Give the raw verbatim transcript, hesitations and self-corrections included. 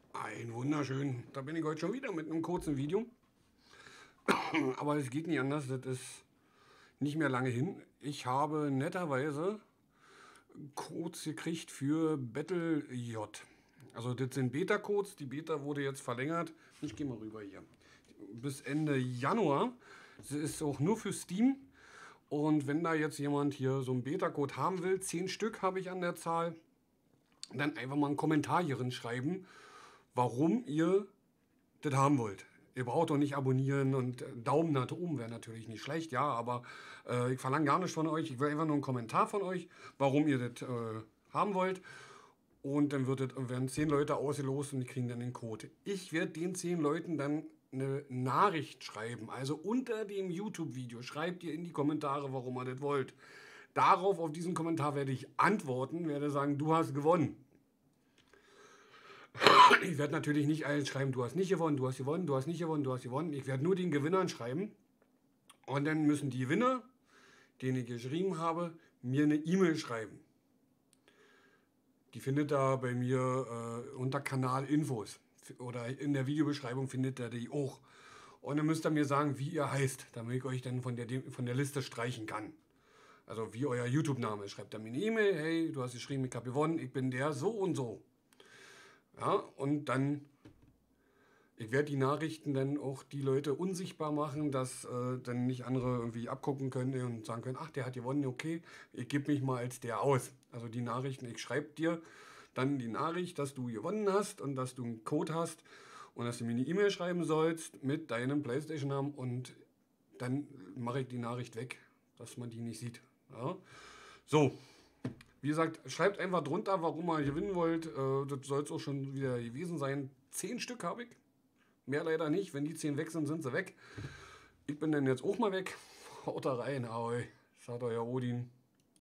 Ein wunderschön. Da bin ich heute schon wieder mit einem kurzen Video. Aber es geht nicht anders, das ist nicht mehr lange hin. Ich habe netterweise Codes gekriegt für BattleJ. Also das sind Beta-Codes, die Beta wurde jetzt verlängert. Ich gehe mal rüber hier. Bis Ende Januar. Das ist auch nur für Steam. Und wenn da jetzt jemand hier so einen Beta-Code haben will, zehn Stück habe ich an der Zahl, dann einfach mal einen Kommentar hier drin schreiben, warum ihr das haben wollt. Ihr braucht doch nicht abonnieren und Daumen nach oben wäre natürlich nicht schlecht, ja, aber äh, ich verlange gar nichts von euch. Ich will einfach nur einen Kommentar von euch, warum ihr das äh, haben wollt. Und dann wird das, werden zehn Leute ausgelost und die kriegen dann den Code. Ich werde den zehn Leuten dann eine Nachricht schreiben. Also unter dem YouTube-Video schreibt ihr in die Kommentare, warum ihr das wollt. Darauf, auf diesen Kommentar werde ich antworten, werde sagen, du hast gewonnen. Ich werde natürlich nicht allen schreiben, du hast nicht gewonnen, du hast gewonnen, du hast nicht gewonnen, du hast gewonnen. Ich werde nur den Gewinnern schreiben. Und dann müssen die Gewinner, denen ich geschrieben habe, mir eine E-Mail schreiben. Die findet ihr bei mir äh, unter Kanal Infos. Oder in der Videobeschreibung findet ihr die auch. Und dann müsst ihr mir sagen, wie ihr heißt, damit ich euch dann von der, von der Liste streichen kann. Also wie euer YouTube-Name. Schreibt ihr mir eine E-Mail, hey, du hast geschrieben, ich habe gewonnen, ich bin der so und so. Ja, und dann, ich werde die Nachrichten dann auch die Leute unsichtbar machen, dass äh, dann nicht andere irgendwie abgucken können und sagen können, ach, der hat gewonnen, okay, ich gebe mich mal als der aus. Also die Nachrichten, ich schreibe dir dann die Nachricht, dass du gewonnen hast und dass du einen Code hast und dass du mir eine E-Mail schreiben sollst mit deinem PlayStation-Namen und dann mache ich die Nachricht weg, dass man die nicht sieht. Ja. So. Wie gesagt, schreibt einfach drunter, warum ihr gewinnen wollt. Äh, das soll es auch schon wieder gewesen sein. Zehn Stück habe ich. Mehr leider nicht. Wenn die zehn weg sind, sind sie weg. Ich bin dann jetzt auch mal weg. Haut da rein, ahoi. Sagt euer Odin.